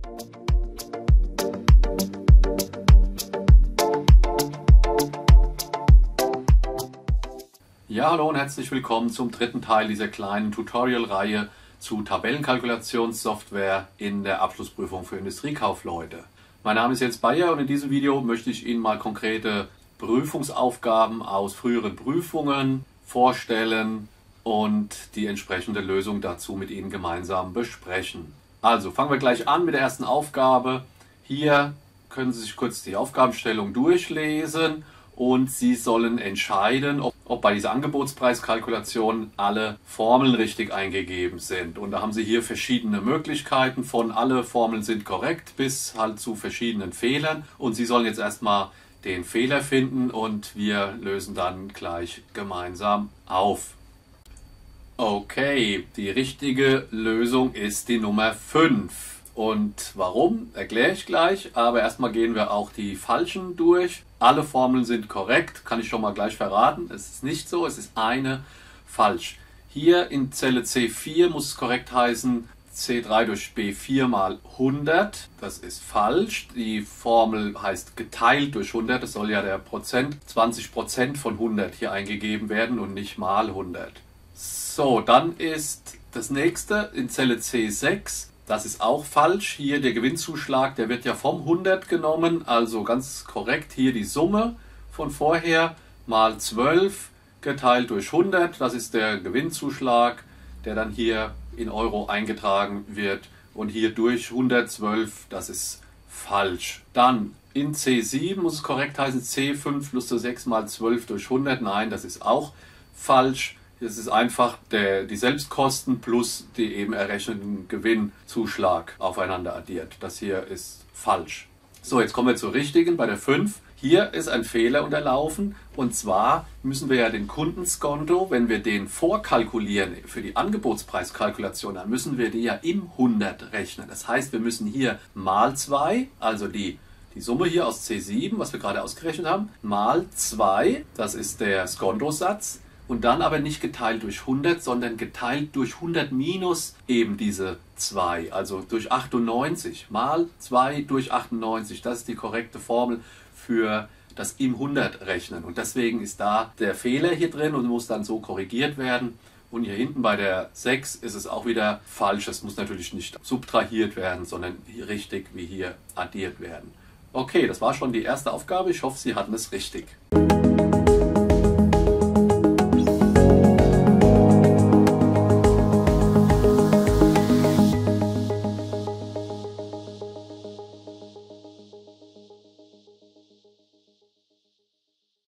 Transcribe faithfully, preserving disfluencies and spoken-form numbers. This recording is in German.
Ja, hallo und herzlich willkommen zum dritten Teil dieser kleinen Tutorial-Reihe zu Tabellenkalkulationssoftware in der Abschlussprüfung für Industriekaufleute. Mein Name ist Jens Bayer und in diesem Video möchte ich Ihnen mal konkrete Prüfungsaufgaben aus früheren Prüfungen vorstellen und die entsprechende Lösung dazu mit Ihnen gemeinsam besprechen. Also fangen wir gleich an mit der ersten Aufgabe. Hier können Sie sich kurz die Aufgabenstellung durchlesen und Sie sollen entscheiden, ob, ob bei dieser Angebotspreiskalkulation alle Formeln richtig eingegeben sind. Und da haben Sie hier verschiedene Möglichkeiten, von alle Formeln sind korrekt bis halt zu verschiedenen Fehlern. Und Sie sollen jetzt erstmal den Fehler finden und wir lösen dann gleich gemeinsam auf. Okay, die richtige Lösung ist die Nummer fünf. Und warum, erkläre ich gleich, aber erstmal gehen wir auch die falschen durch. Alle Formeln sind korrekt, kann ich schon mal gleich verraten. Es ist nicht so, es ist eine falsch. Hier in Zelle C vier muss es korrekt heißen C drei durch B vier mal hundert. Das ist falsch. Die Formel heißt geteilt durch hundert. Das soll ja der Prozent, zwanzig Prozent von hundert hier eingegeben werden und nicht mal hundert. So, dann ist das nächste in Zelle C sechs. Das ist auch falsch. Hier der Gewinnzuschlag, der wird ja vom hundert genommen, also ganz korrekt hier die Summe von vorher mal zwölf geteilt durch hundert. Das ist der Gewinnzuschlag, der dann hier in Euro eingetragen wird und hier durch hundertzwölf, das ist falsch. Dann in C sieben muss es korrekt heißen C fünf plus sechs mal zwölf durch hundert. Nein, das ist auch falsch. Das ist einfach der, die Selbstkosten plus die eben errechneten Gewinnzuschlag aufeinander addiert. Das hier ist falsch. So, jetzt kommen wir zur richtigen, bei der fünf. Hier ist ein Fehler unterlaufen und zwar müssen wir ja den Kundenskonto, wenn wir den vorkalkulieren für die Angebotspreiskalkulation, dann müssen wir die ja im hundert rechnen. Das heißt, wir müssen hier mal zwei, also die Die Summe hier aus C sieben, was wir gerade ausgerechnet haben, mal zwei, das ist der Skontosatz. Und dann aber nicht geteilt durch hundert, sondern geteilt durch hundert minus eben diese zwei, also durch achtundneunzig. Mal zwei durch achtundneunzig, das ist die korrekte Formel für das im hundert rechnen. Und deswegen ist da der Fehler hier drin und muss dann so korrigiert werden. Und hier hinten bei der sechs ist es auch wieder falsch. Es muss natürlich nicht subtrahiert werden, sondern hier richtig wie hier addiert werden. Okay, das war schon die erste Aufgabe. Ich hoffe, Sie hatten es richtig.